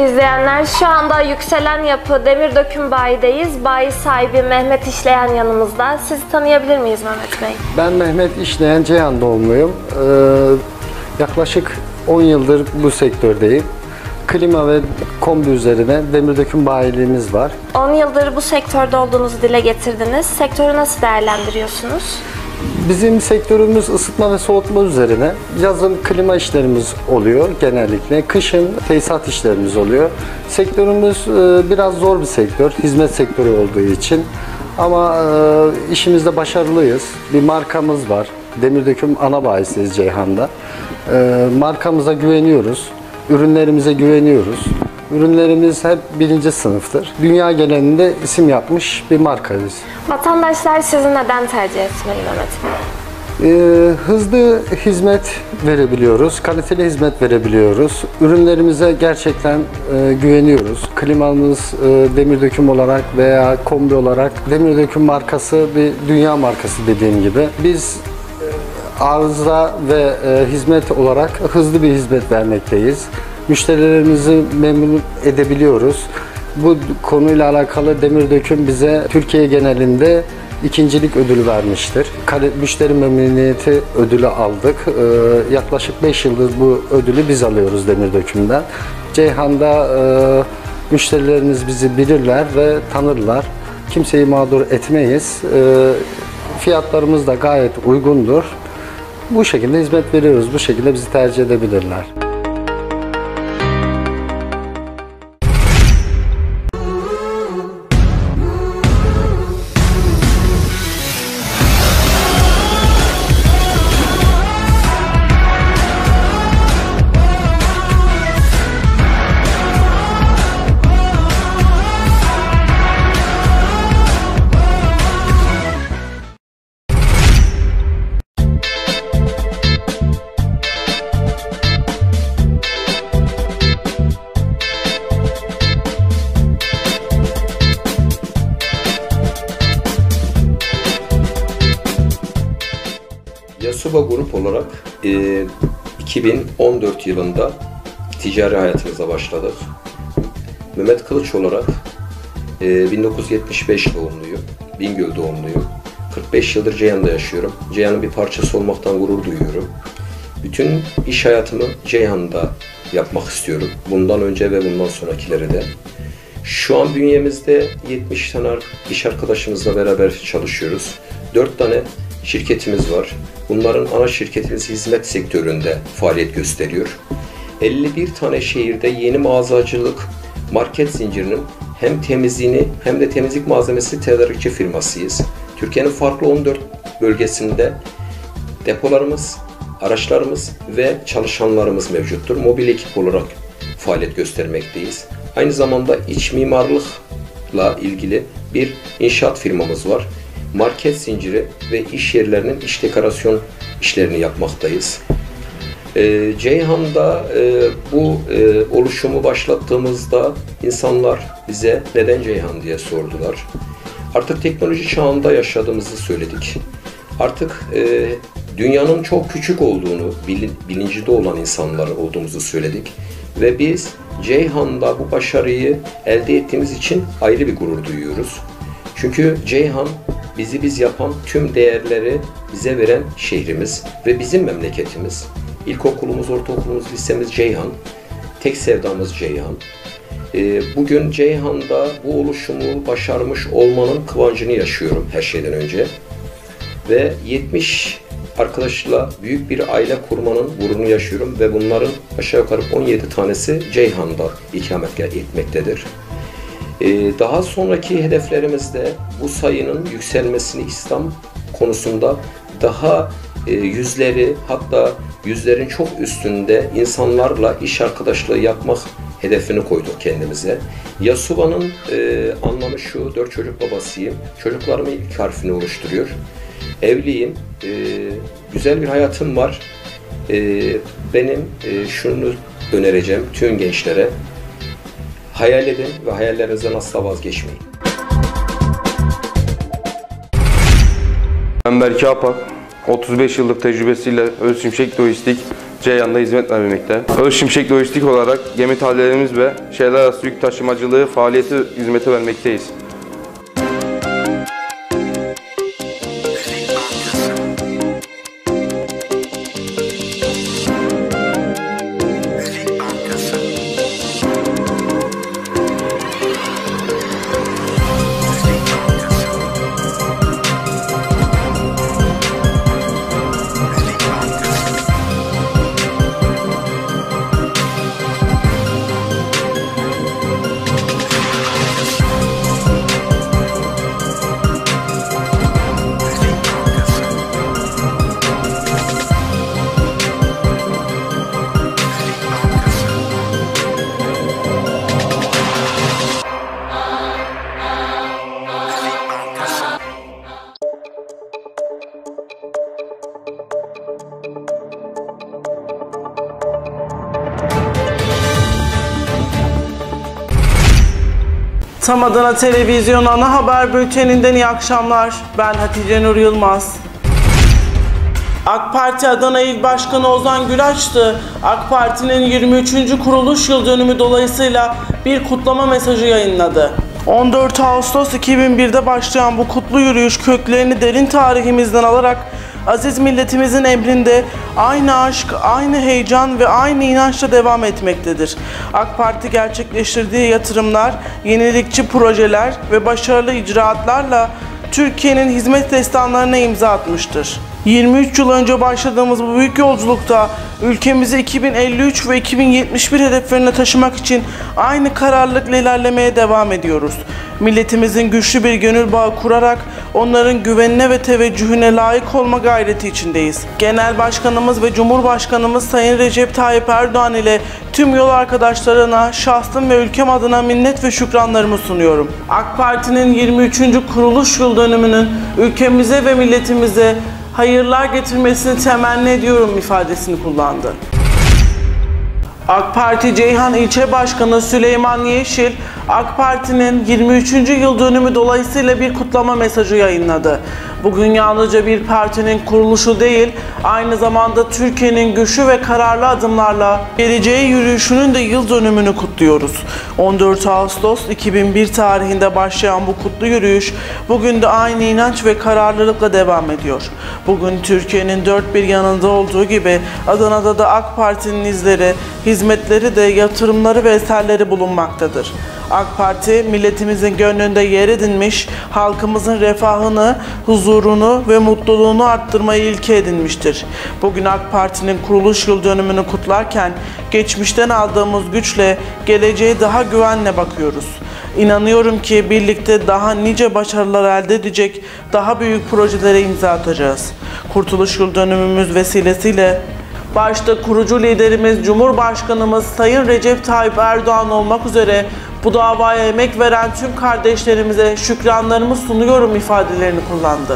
izleyenler, şu anda Yükselen Yapı Demir Döküm Bayi'deyiz. Bayi sahibi Mehmet İşleyen yanımızda. Sizi tanıyabilir miyiz Mehmet Bey? Ben Mehmet İşleyen, Ceyhan doğumluyum. Yaklaşık 10 yıldır bu sektördeyim. Klima ve kombi üzerine demir döküm bayiliğimiz var. 10 yıldır bu sektörde olduğunuzu dile getirdiniz. Sektörü nasıl değerlendiriyorsunuz? Bizim sektörümüz ısıtma ve soğutma üzerine. Yazın klima işlerimiz oluyor genellikle. Kışın tesisat işlerimiz oluyor. Sektörümüz biraz zor bir sektör, hizmet sektörü olduğu için. Ama işimizde başarılıyız. Bir markamız var. Demir döküm ana bayisiyiz Ceyhan'da. Markamıza güveniyoruz. Ürünlerimize güveniyoruz. Ürünlerimiz hep birinci sınıftır. Dünya genelinde isim yapmış bir markayız. Vatandaşlar sizi neden tercih etmeli Mehmet Bey? Hızlı hizmet verebiliyoruz, kaliteli hizmet verebiliyoruz. Ürünlerimize gerçekten güveniyoruz. Klimamız demir döküm olarak veya kombi olarak demir döküm markası bir dünya markası dediğim gibi. Biz arıza ve hizmet olarak hızlı bir hizmet vermekteyiz. Müşterilerimizi memnun edebiliyoruz. Bu konuyla alakalı demir döküm bize Türkiye genelinde ikincilik ödülü vermiştir. Müşteri memnuniyeti ödülü aldık. Yaklaşık 5 yıldır bu ödülü biz alıyoruz demir dökümden. Ceyhan'da müşterilerimiz bizi bilirler ve tanırlar. Kimseyi mağdur etmeyiz. Fiyatlarımız da gayet uygundur. Bu şekilde hizmet veriyoruz. Bu şekilde bizi tercih edebilirler. Yasuba Grup olarak 2014 yılında ticari hayatımıza başladık. Mehmet Kılıç olarak 1975 doğumluyum, Bingöl doğumluyum. 45 yıldır Ceyhan'da yaşıyorum. Ceyhan'ın bir parçası olmaktan gurur duyuyorum. Bütün iş hayatımı Ceyhan'da yapmak istiyorum. Bundan önce ve bundan sonrakileri de. Şu an bünyemizde 70 tane iş arkadaşımızla beraber çalışıyoruz. 4 tane şirketimiz var. Bunların ana şirketimiz hizmet sektöründe faaliyet gösteriyor. 51 tane şehirde yeni mağazacılık market zincirinin hem temizliğini hem de temizlik malzemesi tedarikçi firmasıyız. Türkiye'nin farklı 14 bölgesinde depolarımız, araçlarımız ve çalışanlarımız mevcuttur. Mobil ekip olarak faaliyet göstermekteyiz. Aynı zamanda iç mimarlıkla ilgili bir inşaat firmamız var. Market zinciri ve iş yerlerinin iç dekorasyon işlerini yapmaktayız. Ceyhan'da bu oluşumu başlattığımızda insanlar bize neden Ceyhan diye sordular. Artık teknoloji çağında yaşadığımızı söyledik. Artık dünyanın çok küçük olduğunu, bilincinde olan insanlar olduğumuzu söyledik. Ve biz Ceyhan'da bu başarıyı elde ettiğimiz için ayrı bir gurur duyuyoruz. Çünkü Ceyhan bizi biz yapan, tüm değerleri bize veren şehrimiz ve bizim memleketimiz. İlkokulumuz, ortaokulumuz, lisemiz Ceyhan. Tek sevdamız Ceyhan. Bugün Ceyhan'da bu oluşumu başarmış olmanın kıvancını yaşıyorum her şeyden önce. Ve 70 arkadaşla büyük bir aile kurmanın gururunu yaşıyorum ve bunların aşağı yukarı 17 tanesi Ceyhan'da ikamet etmektedir. Daha sonraki hedeflerimizde bu sayının yükselmesini İslam konusunda daha yüzleri, hatta yüzlerin çok üstünde insanlarla iş arkadaşlığı yapmak hedefini koyduk kendimize. Yasuba'nın anlamı şu: 4 çocuk babasıyım. Çocuklarımın ilk harfini oluşturuyor. Evliyim. Güzel bir hayatım var. Benim şunu önereceğim tüm gençlere: hayal edin ve hayallerinizden asla vazgeçmeyin. Ben Berke Apak, 35 yıllık tecrübesiyle Özsimşek Lojistik Ceyhan'da hizmet vermekte. Öz Şimşek Lojistik olarak gemi tahliyelerimiz ve şehirler arası yük taşımacılığı faaliyeti hizmeti vermekteyiz. Tam Adana Televizyon Ana Haber Bülteni'nden iyi akşamlar. Ben Hatice Nur Yılmaz. AK Parti Adana İl Başkanı Ozan Gülaç'tı. AK Parti'nin 23. kuruluş yıl dönümü dolayısıyla bir kutlama mesajı yayınladı. 14 Ağustos 2001'de başlayan bu kutlu yürüyüş köklerini derin tarihimizden alarak aziz milletimizin emrinde aynı aşk, aynı heyecan ve aynı inançla devam etmektedir. AK Parti gerçekleştirdiği yatırımlar, yenilikçi projeler ve başarılı icraatlarla Türkiye'nin hizmet destanlarına imza atmıştır. 23 yıl önce başladığımız bu büyük yolculukta ülkemizi 2053 ve 2071 hedeflerine taşımak için aynı kararlılıkla ilerlemeye devam ediyoruz. Milletimizin güçlü bir gönül bağı kurarak onların güvenine ve teveccühüne layık olma gayreti içindeyiz. Genel Başkanımız ve Cumhurbaşkanımız Sayın Recep Tayyip Erdoğan ile tüm yol arkadaşlarına şahsım ve ülkem adına minnet ve şükranlarımı sunuyorum. AK Parti'nin 23. kuruluş yıl dönümünün ülkemize ve milletimize hayırlar getirmesini temenni ediyorum ifadesini kullandı. AK Parti Ceyhan İlçe Başkanı Süleyman Yeşil, AK Parti'nin 23. yıl dönümü dolayısıyla bir kutlama mesajı yayınladı. Bugün yalnızca bir partinin kuruluşu değil, aynı zamanda Türkiye'nin güçlü ve kararlı adımlarla geleceğe yürüyüşünün de yıl dönümünü kutluyoruz. 14 Ağustos 2001 tarihinde başlayan bu kutlu yürüyüş, bugün de aynı inanç ve kararlılıkla devam ediyor. Bugün Türkiye'nin dört bir yanında olduğu gibi Adana'da da AK Parti'nin izleri, hizmetleri de yatırımları ve eserleri bulunmaktadır. AK Parti milletimizin gönlünde yer edinmiş, halkımızın refahını, huzurunu ve mutluluğunu arttırmayı ilke edinmiştir. Bugün AK Parti'nin kuruluş yıl dönümünü kutlarken geçmişten aldığımız güçle geleceğe daha güvenle bakıyoruz. İnanıyorum ki birlikte daha nice başarılar elde edecek, daha büyük projelere imza atacağız. Kurtuluş yıl dönümümüz vesilesiyle başta kurucu liderimiz Cumhurbaşkanımız Sayın Recep Tayyip Erdoğan olmak üzere bu davaya emek veren tüm kardeşlerimize şükranlarımı sunuyorum ifadelerini kullandı.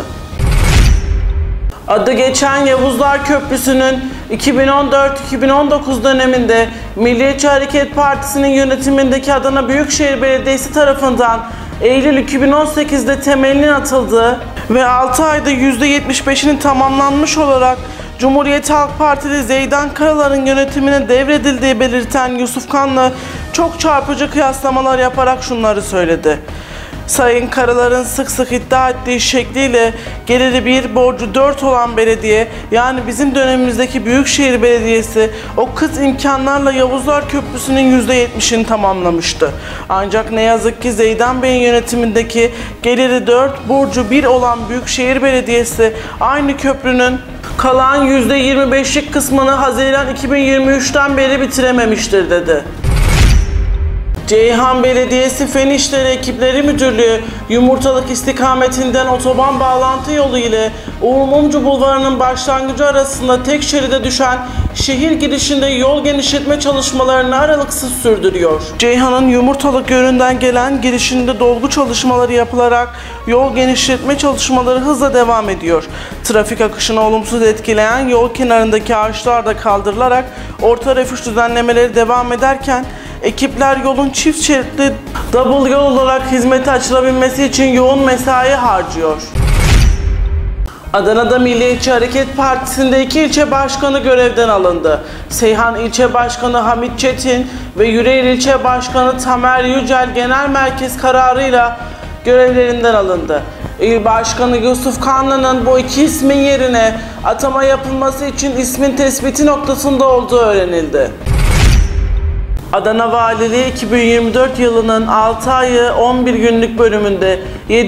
Adı geçen Yavuzlar Köprüsü'nün 2014-2019 döneminde Milliyetçi Hareket Partisi'nin yönetimindeki Adana Büyükşehir Belediyesi tarafından Eylül 2018'de temelinin atıldığı ve 6 ayda %75'inin tamamlanmış olarak Cumhuriyet Halk Partili Zeydan Karalar'ın yönetimine devredildiği belirten Yusuf Kanlı çok çarpıcı kıyaslamalar yaparak şunları söyledi. Sayın Karalar'ın sık sık iddia ettiği şekliyle geliri 1, borcu 4 olan belediye, yani bizim dönemimizdeki Büyükşehir Belediyesi o kıt imkanlarla Yavuzlar Köprüsü'nün %70'ini tamamlamıştı. Ancak ne yazık ki Zeydan Bey'in yönetimindeki geliri 4, borcu 1 olan Büyükşehir Belediyesi aynı köprünün kalan %25'lik kısmını Haziran 2023'ten beri bitirememiştir dedi. Ceyhan Belediyesi Fen İşleri Ekipleri Müdürlüğü, Yumurtalık istikametinden otoban bağlantı yolu ile Uğur Mumcu Bulvarı'nın başlangıcı arasında tek şeride düşen şehir girişinde yol genişletme çalışmalarını aralıksız sürdürüyor. Ceyhan'ın Yumurtalık yönünden gelen girişinde dolgu çalışmaları yapılarak yol genişletme çalışmaları hızla devam ediyor. Trafik akışını olumsuz etkileyen yol kenarındaki ağaçlar da kaldırılarak orta refüj düzenlemeleri devam ederken ekipler yolun çift şeritli double yol olarak hizmete açılabilmesi için yoğun mesai harcıyor. Adana'da Milliyetçi Hareket Partisi'nde 2 ilçe başkanı görevden alındı. Seyhan İlçe Başkanı Hamit Çetin ve Yüreğir İlçe Başkanı Tamer Yücel genel merkez kararıyla görevlerinden alındı. İl Başkanı Yusuf Kanlı'nın bu iki ismin yerine atama yapılması için ismin tespiti noktasında olduğu öğrenildi. Adana Valiliği 2024 yılının 6 ayı 11 günlük bölümünde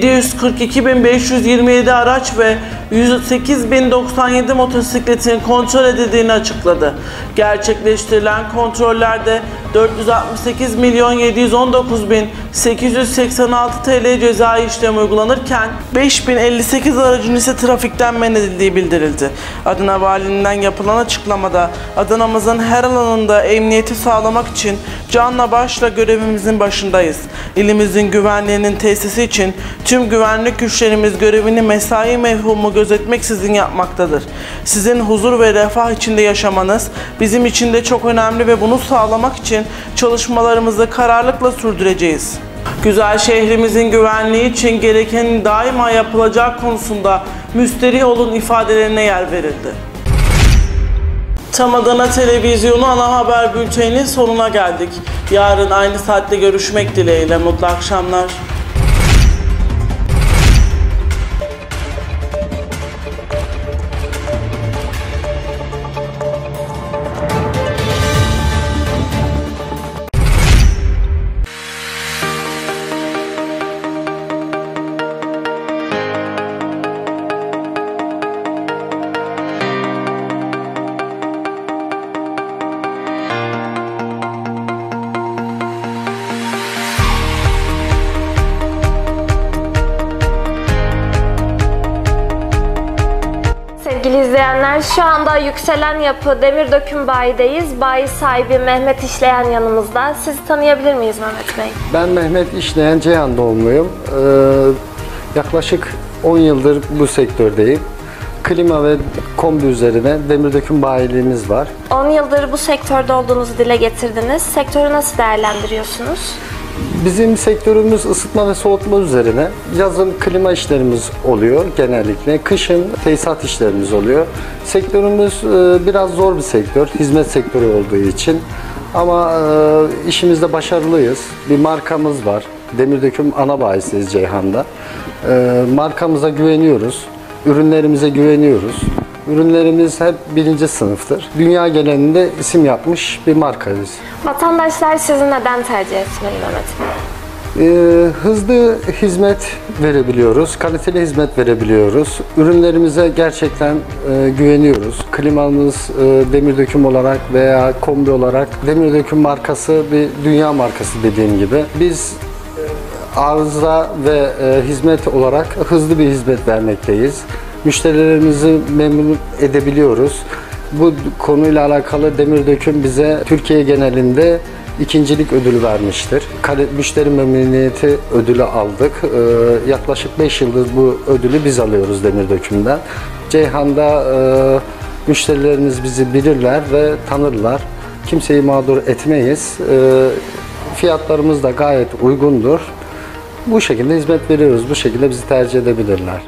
742.527 araç ve 108.097 motosikletin kontrol edildiğini açıkladı. Gerçekleştirilen kontrollerde 468.719.886 TL cezai işlem uygulanırken 5.058 aracın ise trafikten men edildiği bildirildi. Adana Valiliğinden yapılan açıklamada Adana'mızın her alanında emniyeti sağlamak için canla başla görevimizin başındayız. İlimizin güvenliğinin tesisi için tüm güvenlik güçlerimiz görevini mesai mefhumu gözetmeksizin yapmaktadır. Sizin huzur ve refah içinde yaşamanız bizim için de çok önemli ve bunu sağlamak için çalışmalarımızı kararlılıkla sürdüreceğiz. Güzel şehrimizin güvenliği için gereken daima yapılacağı konusunda müsterih olun ifadelerine yer verildi. Tam Adana Televizyonu ana haber bülteninin sonuna geldik. Yarın aynı saatte görüşmek dileğiyle. Mutlu akşamlar. Sevgili izleyenler, şu anda Yükselen Yapı Demir Döküm Bayi'deyiz. Bayi sahibi Mehmet İşleyen yanımızda. Sizi tanıyabilir miyiz Mehmet Bey? Ben Mehmet İşleyen, Ceyhan doğumluyum. Yaklaşık 10 yıldır bu sektördeyim. Klima ve kombi üzerine demir döküm bayiliğimiz var. 10 yıldır bu sektörde olduğunuzu dile getirdiniz. Sektörü nasıl değerlendiriyorsunuz? Bizim sektörümüz ısıtma ve soğutma üzerine. Yazın klima işlerimiz oluyor genellikle. Kışın tesisat işlerimiz oluyor. Sektörümüz biraz zor bir sektör, hizmet sektörü olduğu için. Ama işimizde başarılıyız. Bir markamız var. Demir döküm ana bayisiyiz Ceyhan'da. Markamıza güveniyoruz. Ürünlerimize güveniyoruz. Ürünlerimiz hep birinci sınıftır. Dünya genelinde isim yapmış bir markayız. Vatandaşlar sizi neden tercih etmeli Mehmet Bey? Hızlı hizmet verebiliyoruz, kaliteli hizmet verebiliyoruz. Ürünlerimize gerçekten güveniyoruz. Klimamız demir döküm olarak veya kombi olarak demir döküm markası bir dünya markası dediğim gibi. Biz arıza ve hizmet olarak hızlı bir hizmet vermekteyiz. Müşterilerimizi memnun edebiliyoruz. Bu konuyla alakalı demir döküm bize Türkiye genelinde ikincilik ödülü vermiştir. Müşteri memnuniyeti ödülü aldık. Yaklaşık 5 yıldır bu ödülü biz alıyoruz demir dökümden. Ceyhan'da müşterilerimiz bizi bilirler ve tanırlar. Kimseyi mağdur etmeyiz. Fiyatlarımız da gayet uygundur. Bu şekilde hizmet veriyoruz. Bu şekilde bizi tercih edebilirler.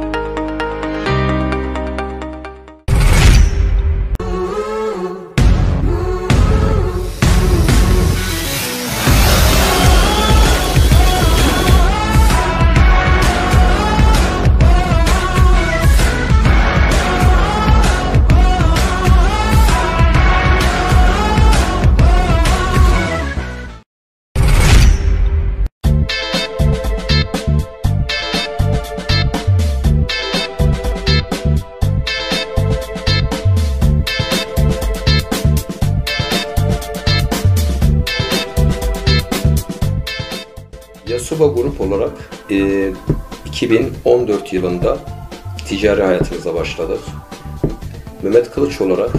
Yasuba Grup olarak 2014 yılında ticari hayatımıza başladık. Mehmet Kılıç olarak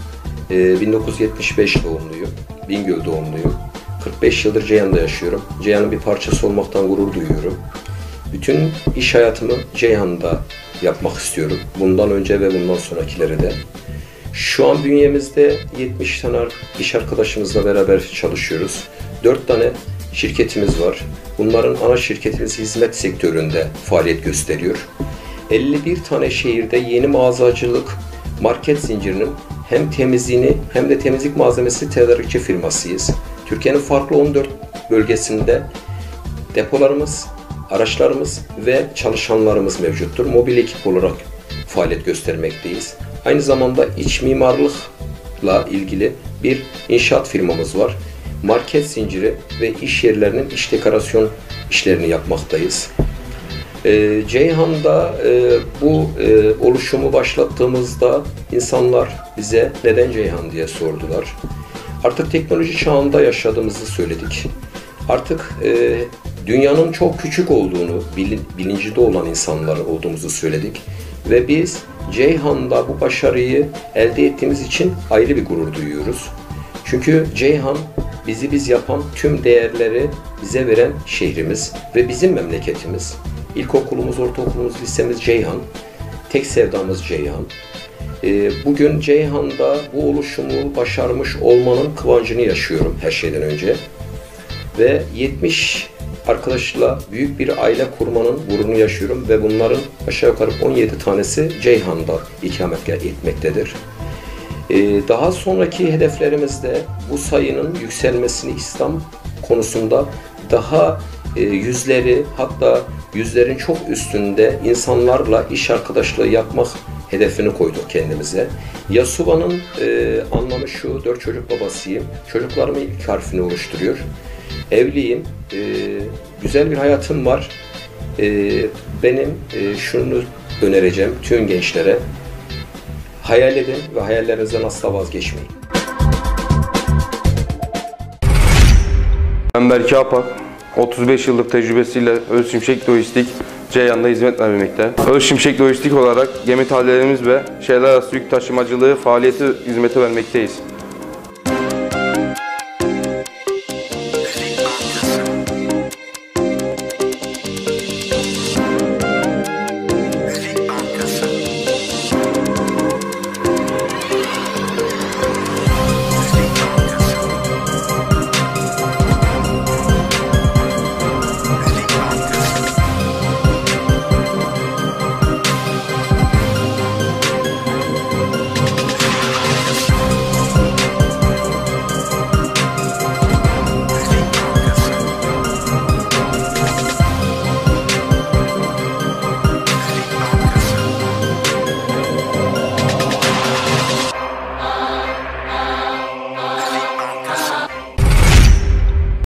1975 doğumluyum, Bingöl doğumluyum. 45 yıldır Ceyhan'da yaşıyorum. Ceyhan'ın bir parçası olmaktan gurur duyuyorum. Bütün iş hayatımı Ceyhan'da yapmak istiyorum. Bundan önce ve bundan sonrakileri de. Şu an bünyemizde 70 tane iş arkadaşımızla beraber çalışıyoruz. 4 tane şirketimiz var. Bunların ana şirketimiz hizmet sektöründe faaliyet gösteriyor. 51 tane şehirde yeni mağazacılık market zincirinin hem temizliğini hem de temizlik malzemesi tedarikçi firmasıyız. Türkiye'nin farklı 14 bölgesinde depolarımız, araçlarımız ve çalışanlarımız mevcuttur. Mobil ekip olarak faaliyet göstermekteyiz. Aynı zamanda iç mimarlıkla ilgili bir inşaat firmamız var. Market zinciri ve iş yerlerinin iç dekorasyon işlerini yapmaktayız. Ceyhan'da bu oluşumu başlattığımızda insanlar bize neden Ceyhan diye sordular. Artık teknoloji çağında yaşadığımızı söyledik. Artık dünyanın çok küçük olduğunu, bilincinde olan insanlar olduğumuzu söyledik. Ve biz Ceyhan'da bu başarıyı elde ettiğimiz için ayrı bir gurur duyuyoruz. Çünkü Ceyhan bizi biz yapan, tüm değerleri bize veren şehrimiz ve bizim memleketimiz. İlkokulumuz, ortaokulumuz, lisemiz Ceyhan. Tek sevdamız Ceyhan. Bugün Ceyhan'da bu oluşumu başarmış olmanın kıvancını yaşıyorum her şeyden önce. Ve 70 arkadaşla büyük bir aile kurmanın gururunu yaşıyorum ve bunların aşağı yukarı 17 tanesi Ceyhan'da ikamet etmektedir. Daha sonraki hedeflerimizde bu sayının yükselmesini İslam konusunda daha yüzleri, hatta yüzlerin çok üstünde insanlarla iş arkadaşlığı yapmak hedefini koyduk kendimize. Yasuva'nın anlamı şu: 4 çocuk babasıyım. Çocuklarımın ilk harfini oluşturuyor. Evliyim. Güzel bir hayatım var. Benim şunu önereceğim tüm gençlere: hayal edin ve hayallerinizden asla vazgeçmeyin. Ben Berke Apak, 35 yıllık tecrübesiyle Öz Şimşek Lojistik Ceyhan'da hizmet vermekte. Öz Şimşek Lojistik olarak gemi tahliyelerimiz ve şehirler arası yük taşımacılığı faaliyeti hizmeti vermekteyiz.